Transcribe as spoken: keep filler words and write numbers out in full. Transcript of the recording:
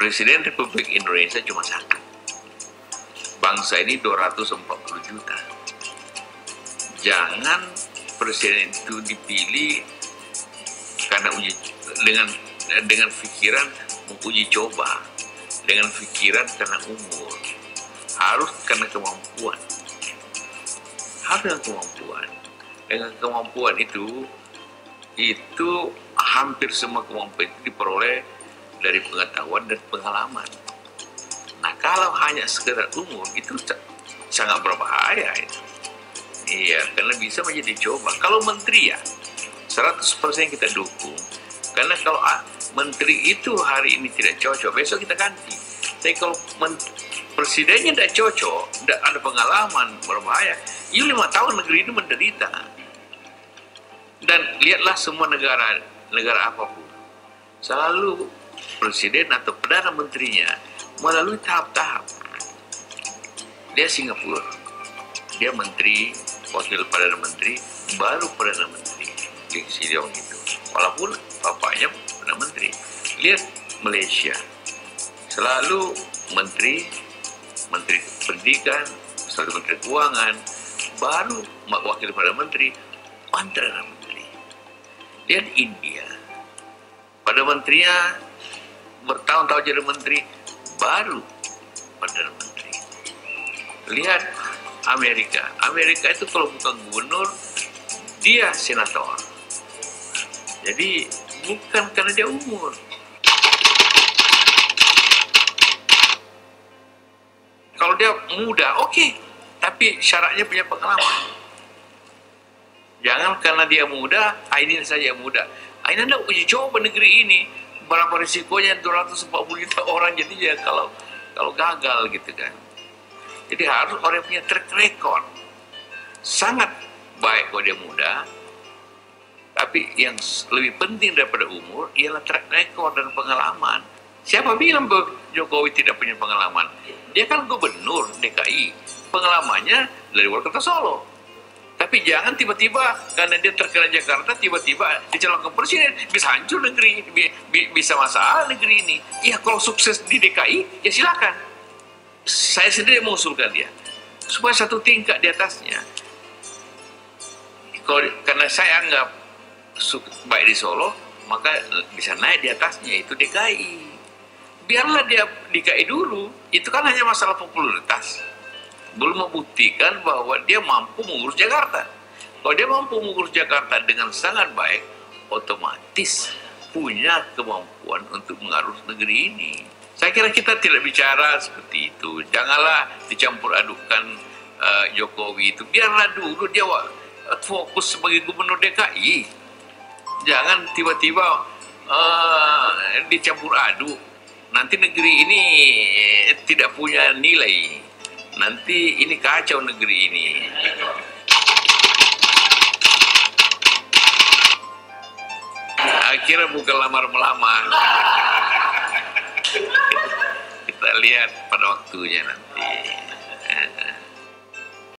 Presiden Republik Indonesia cuma satu. Bangsa ini dua ratus empat puluh juta. Jangan presiden itu dipilih karena uji dengan dengan pikiran mau uji coba, dengan pikiran karena umur. Harus karena kemampuan. Harus dengan kemampuan. Dengan kemampuan itu itu hampir semua kemampuan itu diperoleh dari pengetahuan dan pengalaman. Nah, kalau hanya sekedar umur itu sangat berbahaya itu. Iya, karena bisa menjadi coba. Kalau menteri ya seratus persen kita dukung. Karena kalau ah, menteri itu hari ini tidak cocok, besok kita ganti. Tapi kalau presidennya tidak cocok, tidak ada pengalaman, berbahaya. Ya lima tahun negeri ini menderita. Dan lihatlah semua negara, negara apapun, selalu presiden atau perdana menterinya melalui tahap-tahap. Dia Singapura, dia menteri, wakil perdana menteri, baru perdana menteri di Siliong itu. Walaupun bapaknya perdana menteri. Lihat Malaysia, selalu menteri, menteri pendidikan, selalu menteri keuangan, baru wakil perdana menteri, perdana menteri. Lihat India, pada menterinya bertahun-tahun jadi menteri, baru perdana menteri. Lihat Amerika, Amerika itu kalau bukan gubernur, dia senator. Jadi bukan karena dia umur. Kalau dia muda, oke, okay. Tapi syaratnya punya pengalaman. Jangan karena dia muda, ini saja muda. Ini anda uji coba negeri ini. Berapa risikonya dua ratus empat puluh juta orang jadinya kalau kalau gagal gitu kan. Jadi harus orang punya track record. Sangat baik kalau dia muda. Tapi yang lebih penting daripada umur ialah track record dan pengalaman. Siapa bilang bahwa Jokowi tidak punya pengalaman? Dia kan gubernur D K I. Pengalamannya dari wali kota Solo. Tapi jangan tiba-tiba karena dia terkenal Jakarta, tiba-tiba dicalonkan presiden, bisa hancur negeri, bisa masalah negeri ini. Ya kalau sukses di D K I, ya silakan. Saya sendiri mengusulkan dia supaya satu tingkat di atasnya. Kalau karena saya anggap baik di Solo, maka bisa naik di atasnya itu D K I. Biarlah dia D K I dulu. Itu kan hanya masalah popularitas. Belum membuktikan bahwa dia mampu mengurus Jakarta. Kalau dia mampu mengurus Jakarta dengan sangat baik, otomatis punya kemampuan untuk mengurus negeri ini. Saya kira kita tidak bicara seperti itu. Janganlah dicampur adukan uh, Jokowi itu. Biarlah dulu dia fokus sebagai gubernur D K I. Jangan tiba-tiba uh, dicampur aduk. Nanti negeri ini tidak punya nilai. Nanti ini kacau negeri ini. Akhirnya bukan lamar-melamar. Kita lihat pada waktunya nanti.